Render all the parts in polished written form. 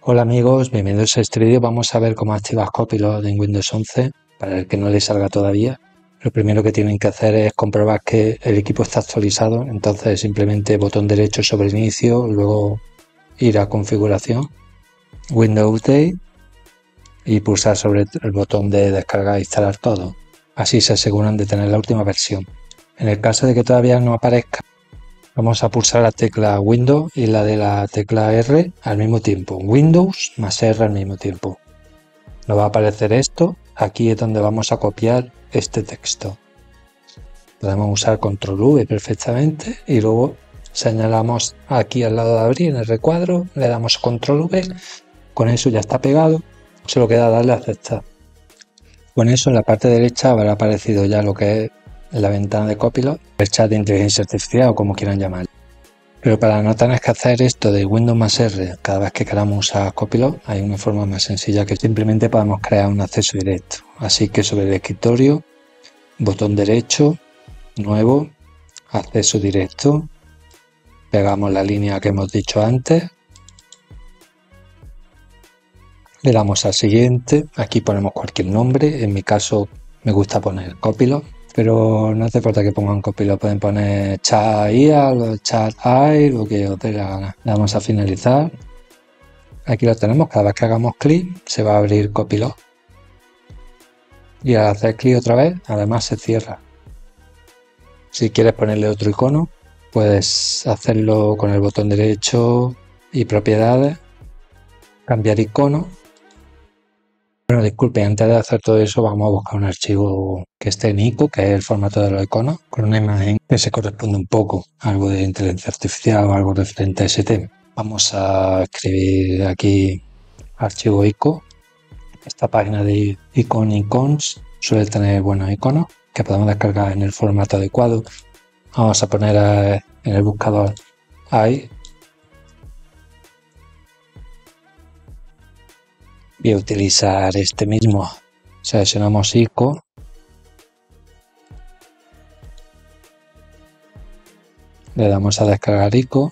Hola amigos, bienvenidos a este vídeo. Vamos a ver cómo activar Copilot en Windows 11 para el que no le salga todavía. Lo primero que tienen que hacer es comprobar que el equipo está actualizado, entonces simplemente botón derecho sobre inicio, luego ir a configuración, Windows Update y pulsar sobre el botón de descargar e instalar todo. Así se aseguran de tener la última versión. En el caso de que todavía no aparezca, vamos a pulsar la tecla Windows y la de la tecla R al mismo tiempo. Windows más R al mismo tiempo. Nos va a aparecer esto. Aquí es donde vamos a copiar este texto. Podemos usar Control V perfectamente y luego señalamos aquí al lado de abrir en el recuadro, le damos Control V. Con eso ya está pegado. Solo queda darle a aceptar. Con eso en la parte derecha habrá aparecido ya lo que es la ventana de Copilot, el chat de inteligencia artificial o como quieran llamarlo. Pero para no tener que hacer esto de Windows más R cada vez que queramos usar Copilot, hay una forma más sencilla que simplemente podemos crear un acceso directo. Así que sobre el escritorio, botón derecho, nuevo, acceso directo, pegamos la línea que hemos dicho antes, le damos al siguiente, aquí ponemos cualquier nombre, en mi caso me gusta poner Copilot, pero no hace falta que pongan Copilot, pueden poner Chat IA o Chat AI, lo que os dé la gana. Le damos a finalizar, aquí lo tenemos, cada vez que hagamos clic se va a abrir Copilot y al hacer clic otra vez además se cierra. Si quieres ponerle otro icono puedes hacerlo con el botón derecho y propiedades, cambiar icono. Bueno, disculpe, antes de hacer todo eso vamos a buscar un archivo que esté en ICO, que es el formato de los iconos, con una imagen que se corresponde un poco a algo de inteligencia artificial o algo referente a ese tema. Vamos a escribir aquí archivo ICO. Esta página de Icons suele tener buenos iconos que podemos descargar en el formato adecuado. Vamos a poner en el buscador AI. Voy a utilizar este mismo. Seleccionamos ICO. Le damos a descargar ICO.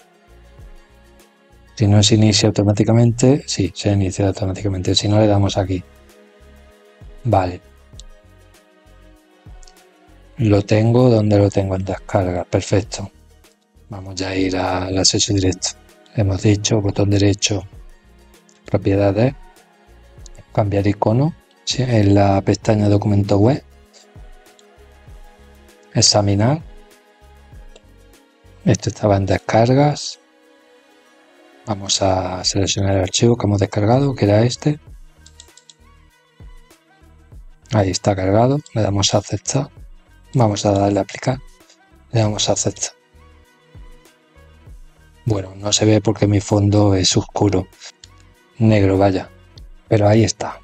Si no se inicia automáticamente, sí, se inicia automáticamente. Si no, le damos aquí. Vale. Lo tengo, ¿dónde lo tengo? En descarga. Perfecto. Vamos ya a ir al acceso directo. Hemos dicho botón derecho, propiedades, cambiar icono, ¿sí? En la pestaña documento web, examinar. Esto estaba en descargas. Vamos a seleccionar el archivo que hemos descargado, que era este. Ahí está cargado. Le damos a aceptar. Vamos a darle a aplicar. Le damos a aceptar. Bueno, no se ve porque mi fondo es oscuro. Negro, vaya. Pero ahí está.